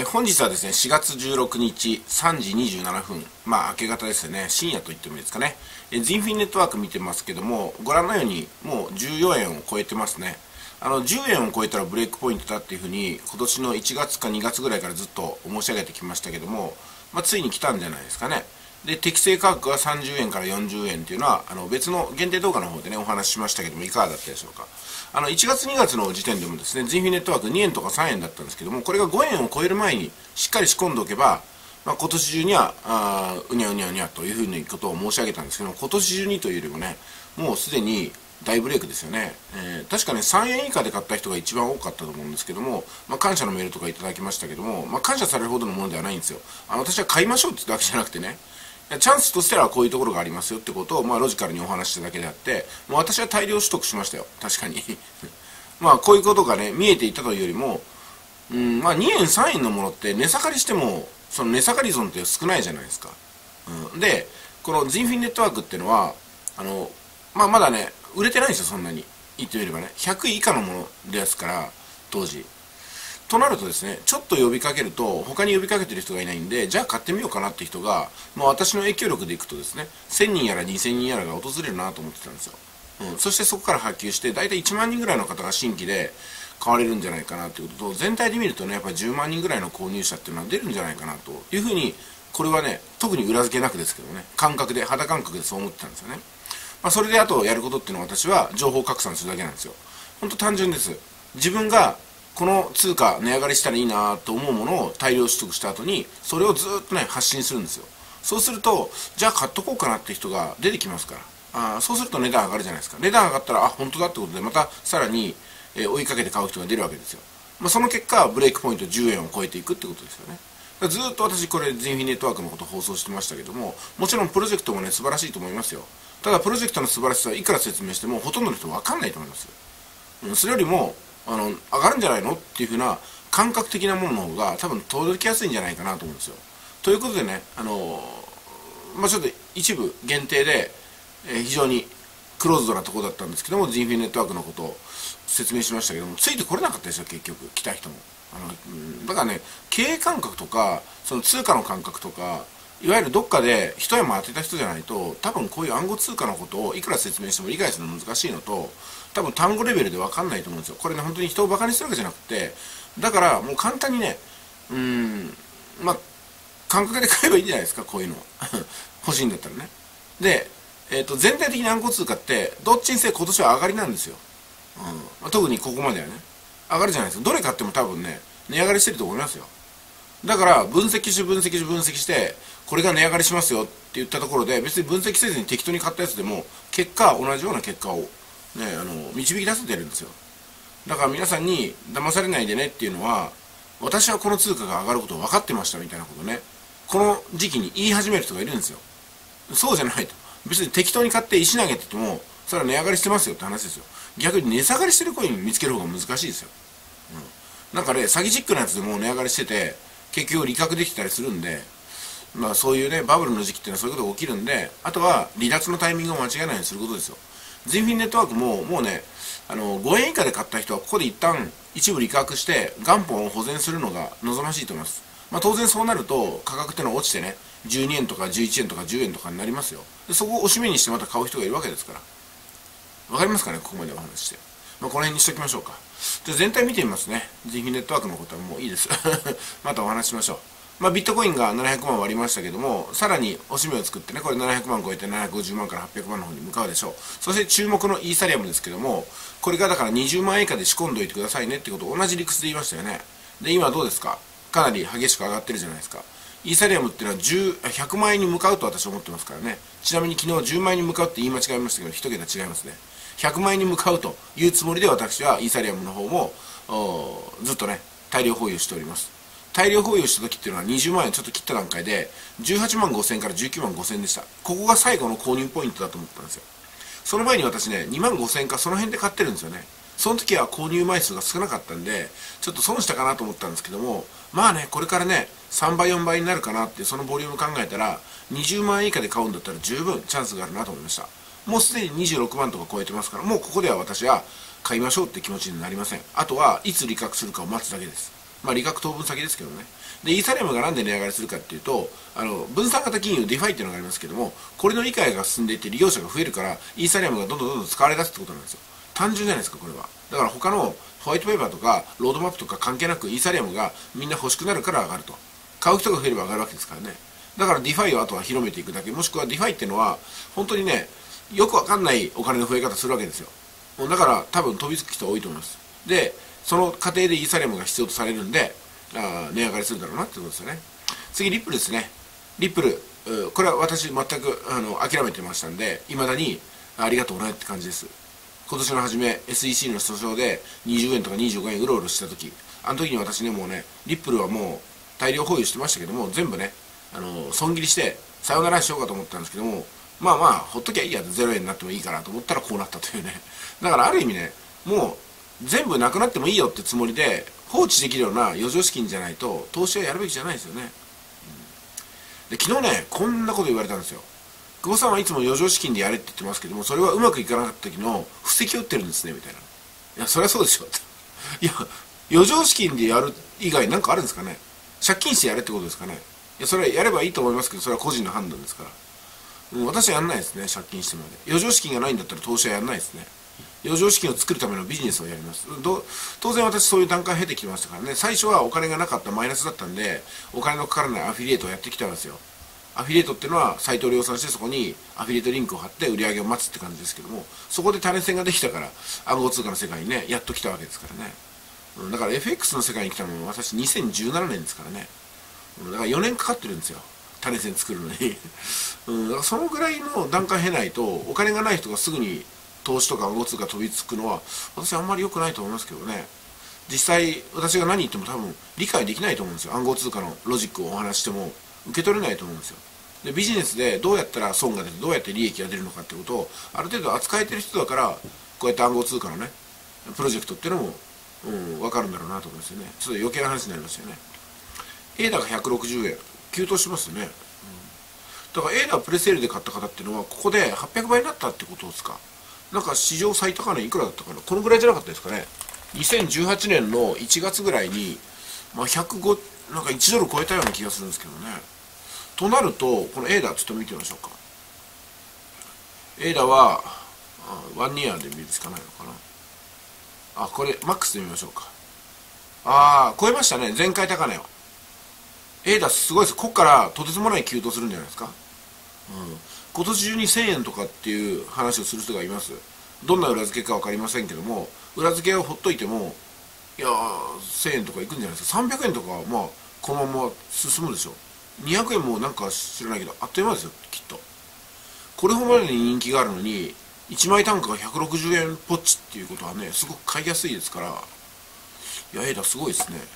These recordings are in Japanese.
本日はですね、4月16日3時27分、明け方ですよね、深夜と言ってもいいですかね。ジンフィンネットワーク見てますけども、ご覧のようにもう14円を超えてますね。10円を超えたらブレイクポイントだっていうふうに、今年の1月か2月ぐらいからずっと申し上げてきましたけども、ついに来たんじゃないですかね。で、適正価格は30円から40円っていうのは、別の限定動画の方でね、お話ししましたけども、いかがだったでしょうか。1月2月の時点でもですね、ジンフィネットワーク2円とか3円だったんですけども、これが5円を超える前にしっかり仕込んでおけば、今年中には、うにゃうにゃうにゃというふうにことを申し上げたんですけども、今年中にというよりもね、もうすでに大ブレイクですよね。確かね、3円以下で買った人が一番多かったと思うんですけども、感謝のメールとかいただきましたけども、感謝されるほどのものではないんですよ。私は買いましょうって言ったわけじゃなくてね、チャンスとしてはこういうところがありますよってことを、ロジカルにお話しただけであって、もう私は大量取得しましたよ、確かに。こういうことがね、見えていたというよりも、2円、3円のものって値下がりしても、その値下がり損って少ないじゃないですか。で、このジンフィンネットワークっていうのは、まだね、売れてないんですよ、そんなに。言ってみればね。100位以下のものですから、当時。となるとですね、ちょっと呼びかけると、他に呼びかけてる人がいないんで、じゃあ買ってみようかなって人が、私の影響力でいくとですね、1000人やら2000人やらが訪れるなと思ってたんですよ。そしてそこから波及して、大体1万人ぐらいの方が新規で買われるんじゃないかなということと、全体で見るとね、やっぱり10万人ぐらいの購入者っていうのは出るんじゃないかなというふうに、これはね、特に裏付けなくですけどね、感覚で、肌感覚でそう思ってたんですよね。それであとやることっていうのは私は情報拡散するだけなんですよ。本当単純です。自分がこの通貨値上がりしたらいいなと思うものを大量取得した後に、それをずっとね、発信するんですよ。そうすると、じゃあ買っとこうかなって人が出てきますから。そうすると値段上がるじゃないですか。値段上がったら、本当だってことで、またさらに、追いかけて買う人が出るわけですよ。その結果、ブレイクポイント10円を超えていくってことですよね。ずっと私これジンフィネットワークのことを放送してましたけども、もちろんプロジェクトもね、素晴らしいと思いますよ。ただプロジェクトの素晴らしさはいくら説明してもほとんどの人分かんないと思いますよ。それよりも上がるんじゃないのっていうふうな感覚的なものの方が多分届きやすいんじゃないかなと思うんですよ。ということでね、ちょっと一部限定で、非常にクローズドなところだったんですけども、ジンフィネットワークのことを説明しましたけども、ついてこれなかったですよ、結局来た人も。だからね、経営感覚とかその通貨の感覚とか、いわゆるどっかで一山当てた人じゃないと、多分こういう暗号通貨のことをいくら説明しても理解するの難しいのと、多分単語レベルで分かんないと思うんですよ。これね、本当に人をバカにするわけじゃなくて、だからもう簡単にね、感覚で買えばいいんじゃないですか、こういうの欲しいんだったらね。で、全体的に暗号通貨ってどっちにせよ今年は上がりなんですよ。特にここまではね、上がるじゃないですか。どれ買っても多分ね、値上がりしてると思いますよ。だから分析してこれが値上がりしますよって言ったところで、別に分析せずに適当に買ったやつでも結果同じような結果を、ね、導き出せてるんですよ。だから皆さんに騙されないでねっていうのは、私はこの通貨が上がることを分かってましたみたいなことね、この時期に言い始める人がいるんですよ。そうじゃないと。別に適当に買って石投げててもそれは値上がりしてますよって話ですよ。逆に値下がりしてるコイン見つける方が難しいですよ。なんかね、詐欺チックなやつでも値上がりしてて結局利確できてたりするんで、そういうね、バブルの時期っていうのはそういうことが起きるんで、あとは離脱のタイミングを間違えないようにすることですよ。ジンフィンネットワークももうね、5円以下で買った人はここで一旦一部利確して元本を保全するのが望ましいと思います。当然そうなると価格っていうのは落ちてね、12円とか11円とか10円とかになりますよ。でそこを押し目にしてまた買う人がいるわけですから。わかりますかね、ここまでお話しして。この辺にしときましょうか。じゃあ全体見てみますね。ジンフィネットワークのことはもういいですまたお話ししましょう。ビットコインが700万割りましたけども、さらに押し目を作ってね、これ700万超えて750万から800万の方に向かうでしょう。そして注目のイーサリアムですけども、これがだから20万円以下で仕込んでおいてくださいねってことを同じ理屈で言いましたよね。で、今どうですか、かなり激しく上がってるじゃないですか。イーサリアムっていうのは100万円に向かうと私は思ってますからね。ちなみに昨日10万円に向かうって言い間違えましたけど、一桁違いますね。100万円に向かうというつもりで私はイーサリアムの方もずっとね、大量保有しております。大量保有した時っていうのは20万円ちょっと切った段階で18万5000円から19万5000円でした。ここが最後の購入ポイントだと思ったんですよ。その前に私ね、2万5000円かその辺で買ってるんですよね。その時は購入枚数が少なかったんでちょっと損したかなと思ったんですけども、これからね3倍4倍になるかなっていうそのボリューム考えたら、20万円以下で買うんだったら十分チャンスがあるなと思いました。もうすでに26万とか超えてますから、もうここでは私は買いましょうって気持ちになりません。あとはいつ利確するかを待つだけです。 まあ利確当分先ですけどね。で、イーサリアムがなんで値上がりするかっていうと、分散型金融ディファイっていうのがありますけども、これの理解が進んでいって利用者が増えるから、イーサリアムがどんどん使われ出すってことなんですよ。単純じゃないですか、これは。だから他のホワイトペーパーとかロードマップとか関係なくイーサリアムがみんな欲しくなるから上がると。買う人が増えれば上がるわけですからね。だからディファイをあとは広めていくだけ、もしくはディファイっていうのは本当にね、よくわかんないお金の増え方するわけですよ。だから多分飛びつく人多いと思います。で、その過程でイーサリアムが必要とされるんで、値上がりするだろうなってことですよね。次、リップルですね。リップル、これは私全く諦めてましたんで、いまだにありがとうねって感じです。今年の初め SEC の訴訟で20円とか25円うろうろした時、あの時に私ね、もうね、リップルはもう大量保有してましたけども、全部ね、損切りしてさよならしようかと思ったんですけども、まあまあほっときゃいいや、0円になってもいいかなと思ったらこうなったというね。だからある意味ね、もう全部なくなってもいいよってつもりで放置できるような余剰資金じゃないと投資はやるべきじゃないですよね。で、昨日ね、こんなこと言われたんですよ。久保さんはいつも余剰資金でやれって言ってますけども、それはうまくいかなかった時の布石を打ってるんですねみたいな。いや、そりゃそうでしょって。いや、余剰資金でやる以外なんかあるんですかね。借金してやれってことですかね。いや、それはやればいいと思いますけど、それは個人の判断ですから。私はやんないですね、借金してまで。余剰資金がないんだったら投資はやんないですね。余剰資金を作るためのビジネスをやります。当然私そういう段階を経てきましたからね。最初はお金がなかった、マイナスだったんで、お金のかからないアフィリエイトをやってきたんですよ。アフィリエイトっていうのはサイトを量産して、そこにアフィリエイトリンクを貼って売り上げを待つって感じですけども、そこで種銭ができたから暗号通貨の世界にね、やっと来たわけですからね。だから FX の世界に来たのは私2017年ですからね。だから4年かかってるんですよ、種銭作るのに。だからそのぐらいの段階経ないと、お金がない人がすぐに投資とか暗号通貨飛びつくのは私はあんまり良くないと思いますけどね。実際私が何言っても多分理解できないと思うんですよ。暗号通貨のロジックをお話しても受け取れないと思うんですよ。で、ビジネスでどうやったら損が出てどうやって利益が出るのかってことをある程度扱えてる人だから、こうやって暗号通貨のねプロジェクトっていうのも、分かるんだろうなと思いますよね。ちょっと余計な話になりましたよね。エーダが160円急騰しますよね。だからエーダプレセールで買った方っていうのはここで800倍になったってことですか。なんか史上最高値いくらだったかな、このぐらいじゃなかったですかね。2018年の1月ぐらいに、まあ、105なんか1ドル超えたような気がするんですけどね。となるとこのエーダちょっと見てみましょうか。エーダはワンニアで見るしかないのかな。これマックスで見ましょうか。超えましたね、前回高値を。エーダすごいです。ここからとてつもない急騰するんじゃないですか。今年中に1000円とかっていう話をする人がいます。どんな裏付けか分かりませんけども、裏付けをほっといても、いや1000円とかいくんじゃないですか。300円とかはまあこのまま進むでしょ。200円もなんか知らないけどあっという間ですよ、きっと。これほどまでに人気があるのに1枚単価が160円ポッチっていうことはね、すごく買いやすいですから、いやエーダすごいですね。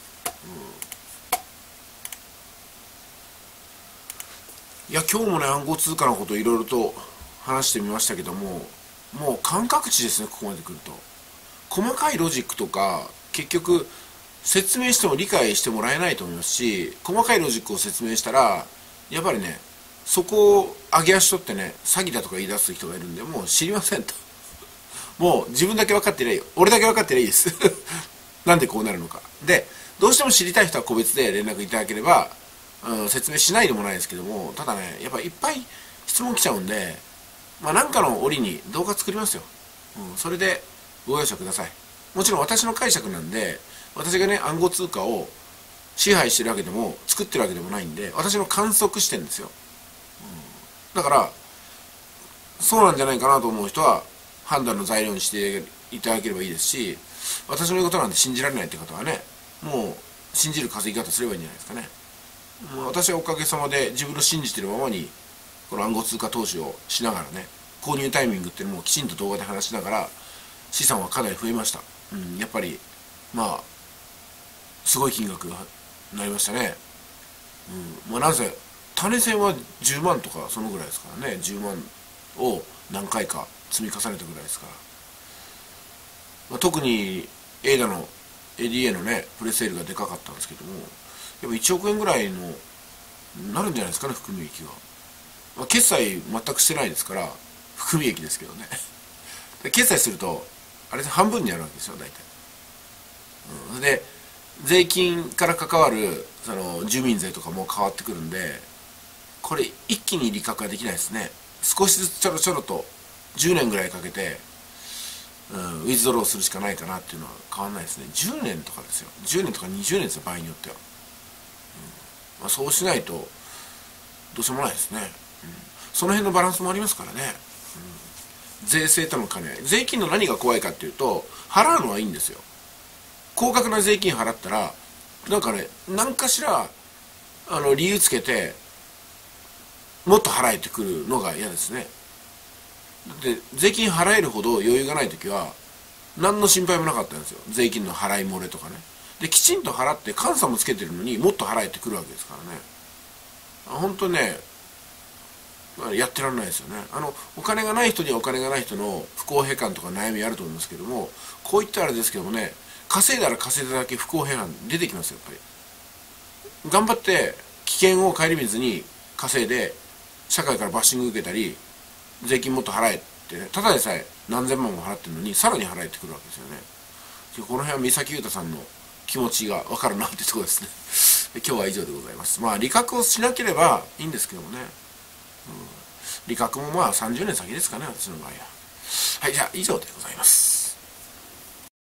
いや、今日もね暗号通貨のことをいろいろと話してみましたけども、もう感覚値ですね。ここまで来ると細かいロジックとか結局説明しても理解してもらえないと思いますし、細かいロジックを説明したらやっぱりね、そこを上げ足取ってね、詐欺だとか言い出す人がいるんで、もう知りませんと。もう自分だけ分かってりゃいいよ、俺だけ分かってりゃいいですなんでこうなるのかで、どうしても知りたい人は個別で連絡いただければ、説明しないでもないですけども、ただね、やっぱいっぱい質問来ちゃうんで、まあなんかの折に動画作りますよ。それでご容赦ください。もちろん私の解釈なんで、私がね暗号通貨を支配してるわけでも作ってるわけでもないんで、私の観測視点ですよ。だからそうなんじゃないかなと思う人は判断の材料にしていただければいいですし、私の言うことなんて信じられないって方はね、もう信じる稼ぎ方すればいいんじゃないですかね。もう私はおかげさまで自分の信じてるままにこの暗号通貨投資をしながらね、購入タイミングっていうのもきちんと動画で話しながら資産はかなり増えました。やっぱりまあすごい金額がなりましたね。まあなぜ種銭は10万とかそのぐらいですからね。10万を何回か積み重ねたぐらいですから、特にエーダの ADA のねプレセールがでかかったんですけども、やっぱ1億円ぐらいのなるんじゃないですかね、含み益が。決済全くしてないですから含み益ですけどね決済するとあれ半分になるわけですよ大体。で税金から関わるその住民税とかも変わってくるんで、これ一気に利確はできないですね。少しずつちょろちょろと10年ぐらいかけて、ウィズドローするしかないかなっていうのは変わんないですね。10年とかですよ。10年とか20年ですよ、場合によっては。そうしないとどうしようもないですね。その辺のバランスもありますからね。税制との兼ね合い。税金の何が怖いかっていうと、払うのはいいんですよ。高額な税金払ったら、なんかね、何かしら理由つけてもっと払えてくるのが嫌ですね。で、税金払えるほど余裕がない時は何の心配もなかったんですよ。税金の払い漏れとかね。で、きちんと払って監査もつけてるのにもっと払えてくるわけですからね。本当ね、やってられないですよね。お金がない人にはお金がない人の不公平感とか悩みあると思いますけども、こういったらあれですけどもね、稼いだら稼いだだけ不公平感出てきますよ、やっぱり。頑張って危険を顧みずに稼いで社会からバッシング受けたり、税金もっと払えってね、ただでさえ何千万も払ってるのにさらに払えてくるわけですよね。この辺は三崎裕太さんの気持ちが分かるなってところですね。今日は以上でございます。まあ利確をしなければいいんですけどもね、利確もまあ30年先ですかね、私の場合は。はい、じゃあ以上でございます。